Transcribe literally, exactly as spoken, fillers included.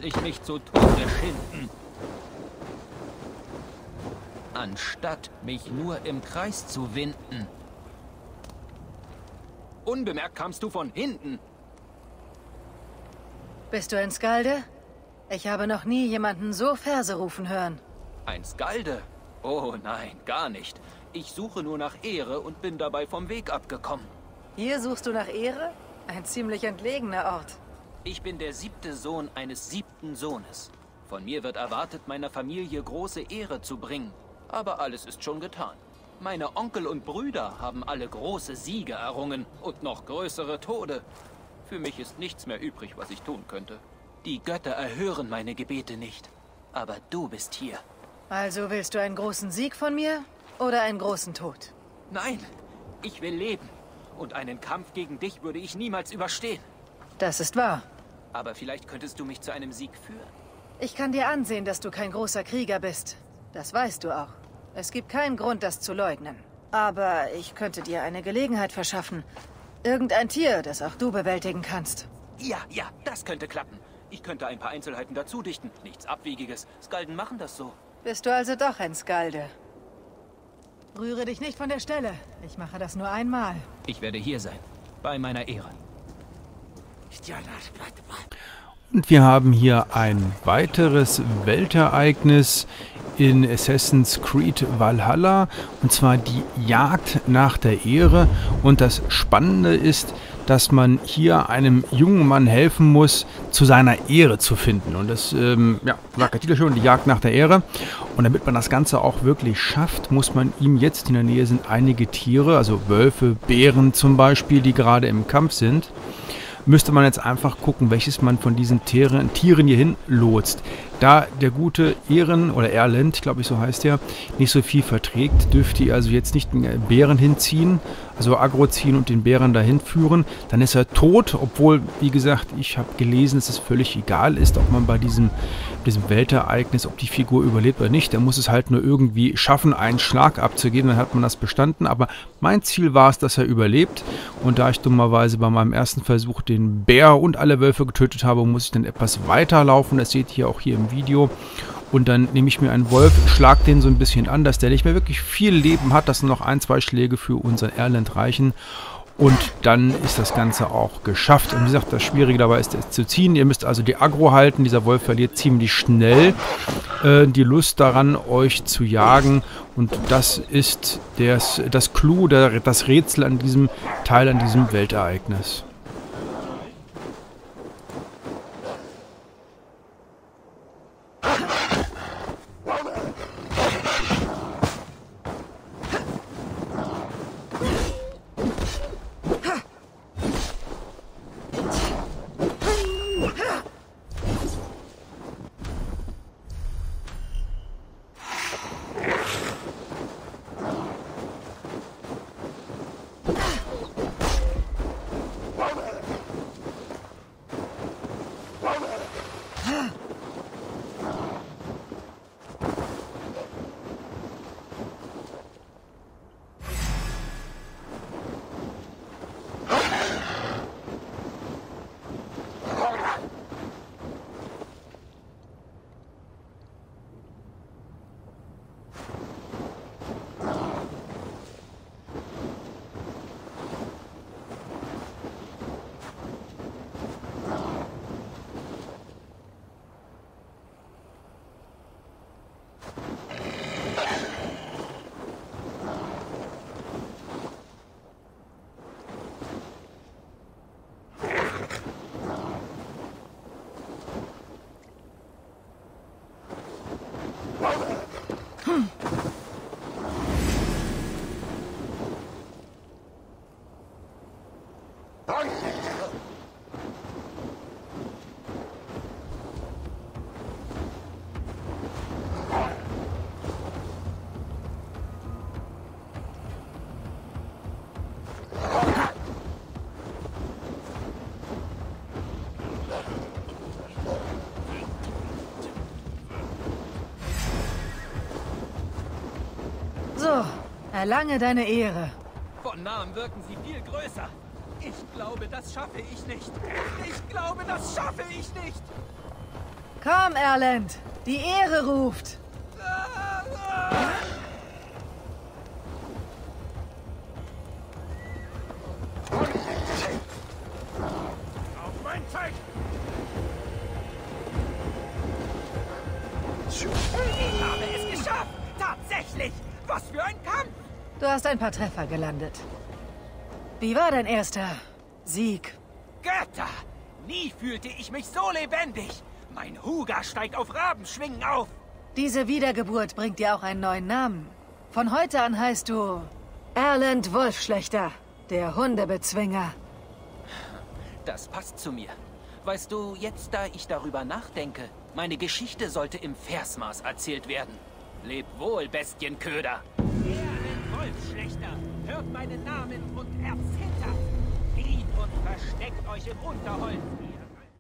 ich mich zu Tode schinden. Anstatt mich nur im Kreis zu winden. Unbemerkt kamst du von hinten. Bist du ein Skalde? Ich habe noch nie jemanden so Verse rufen hören. Ein Skalde? Oh nein, gar nicht. Ich suche nur nach Ehre und bin dabei vom Weg abgekommen. Hier suchst du nach Ehre? Ein ziemlich entlegener Ort. Ich bin der siebte Sohn eines siebten Sohnes. Von mir wird erwartet, meiner Familie große Ehre zu bringen. Aber alles ist schon getan. Meine Onkel und Brüder haben alle große Siege errungen und noch größere Tode. Für mich ist nichts mehr übrig, was ich tun könnte. Die Götter erhören meine Gebete nicht. Aber du bist hier. Also willst du einen großen Sieg von mir oder einen großen Tod? Nein, ich will leben. Und einen Kampf gegen dich würde ich niemals überstehen. Das ist wahr. Aber vielleicht könntest du mich zu einem Sieg führen. Ich kann dir ansehen, dass du kein großer Krieger bist. Das weißt du auch. Es gibt keinen Grund, das zu leugnen. Aber ich könnte dir eine Gelegenheit verschaffen. Irgendein Tier, das auch du bewältigen kannst. Ja, ja, das könnte klappen. Ich könnte ein paar Einzelheiten dazu dichten. Nichts Abwegiges. Skalden machen das so. Bist du also doch ein Skalde? Rühre dich nicht von der Stelle. Ich mache das nur einmal. Ich werde hier sein. Bei meiner Ehre. Und wir haben hier ein weiteres Weltereignis in Assassin's Creed Valhalla. Und zwar die Jagd nach der Ehre. Und das Spannende ist, dass man hier einem jungen Mann helfen muss, zu seiner Ehre zu finden. Und das, ähm, ja, sagt der Titel schon, die Jagd nach der Ehre. Und damit man das Ganze auch wirklich schafft, muss man ihm jetzt, in der Nähe sind einige Tiere, also Wölfe, Bären zum Beispiel, die gerade im Kampf sind, müsste man jetzt einfach gucken, welches man von diesen Tieren, Tieren hierhin lotst. Da der gute Ehren oder Erlend, glaube ich so heißt er, nicht so viel verträgt, dürfte ihr also jetzt nicht den Bären hinziehen, also aggro ziehen und den Bären dahin führen. Dann ist er tot, obwohl, wie gesagt, ich habe gelesen, dass es völlig egal ist, ob man bei diesem, diesem Weltereignis, ob die Figur überlebt oder nicht. Der muss es halt nur irgendwie schaffen, einen Schlag abzugeben, dann hat man das bestanden. Aber mein Ziel war es, dass er überlebt. Und da ich dummerweise bei meinem ersten Versuch den Bär und alle Wölfe getötet habe, muss ich dann etwas weiterlaufen. Das seht ihr auch hier im Video. Und dann nehme ich mir einen Wolf, schlag den so ein bisschen an, dass der nicht mehr wirklich viel Leben hat, dass nur noch ein, zwei Schläge für unseren Erlend reichen. Und dann ist das Ganze auch geschafft. Und wie gesagt, das Schwierige dabei ist, es zu ziehen. Ihr müsst also die Aggro halten. Dieser Wolf verliert ziemlich schnell äh, die Lust daran, euch zu jagen. Und das ist das, das Clou, der, das Rätsel an diesem Teil, an diesem Weltereignis. So, erlange deine Ehre. Von Nahem wirken sie viel größer. Ich glaube, das schaffe ich nicht. Ich glaube, das schaffe ich nicht. Komm, Erland. Die Ehre ruft. Auf mein Zeichen! Ich habe es geschafft! Tatsächlich! Was für ein Kampf! Du hast ein paar Treffer gelandet. Wie war dein erster Sieg? Götter! Nie fühlte ich mich so lebendig! Mein Huga steigt auf Rabenschwingen auf! Diese Wiedergeburt bringt dir auch einen neuen Namen. Von heute an heißt du Erland Wolfschlechter, der Hundebezwinger. Das passt zu mir. Weißt du, jetzt da ich darüber nachdenke, meine Geschichte sollte im Versmaß erzählt werden. Leb wohl, Bestienköder! Erland Wolfschlechter, hört meinen Namen und erzittert! Flieht und versteckt euch im Unterholz, ihr